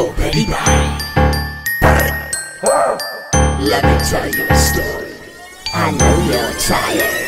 for Betty Bye. Let me tell you a story. I know you're tired.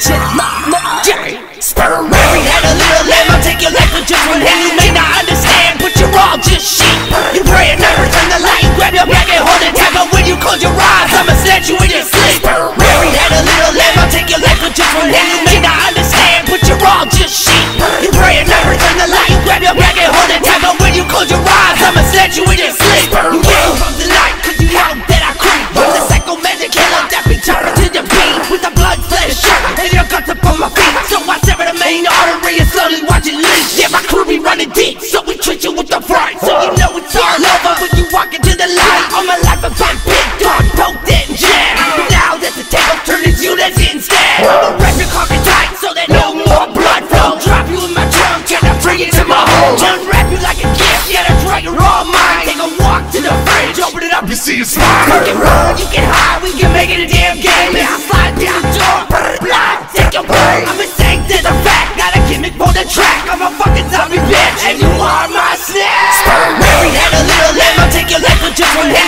Sperm married, had a little lamb. I'll take your life with just one hand. You may not understand, but you're all just sheep. You pray and never turn the light. Grab your bag and hold it tight. But when you close your eyes, I'ma snatch you in your sleep. Married, had a little lamb. I'll take your life with just one hand. You may not understand, but you're all just sheep. You pray and never turn the light. Grab your bag and hold it tight. But when you close your eyes, I'ma snatch you in your sleep. You get from the night, cause you know that I creep. I'm the psycho magic killer that be chopping to your beat. With the blood, flesh, shirt, and your guts up on my feet. So I sever the main artery and slowly watch it leak. Yeah, my crew be running deep, so we treat you with the fright. So you know it's all over when you walk into the light. All my life I've been big dog, poked and jammed. But now that the table turned, it's you that's instead. I'ma wrap your coffin tight so that no more blood flow. Drop you in my trunk, try to bring it to my home. Unwrap you like a gift, yeah, that's right, you're all mine. Take a walk to the fridge, open it up, you see a smile. You can run, you can hide, we can make it a damn game. Yeah, I slide through the door, blind, take your break. I'm insane to the fact, not a gimmick for the track. I'm a fucking zombie bitch, and you are my snack. Sperm married, had a little lamb. I'll take your life with just one hand.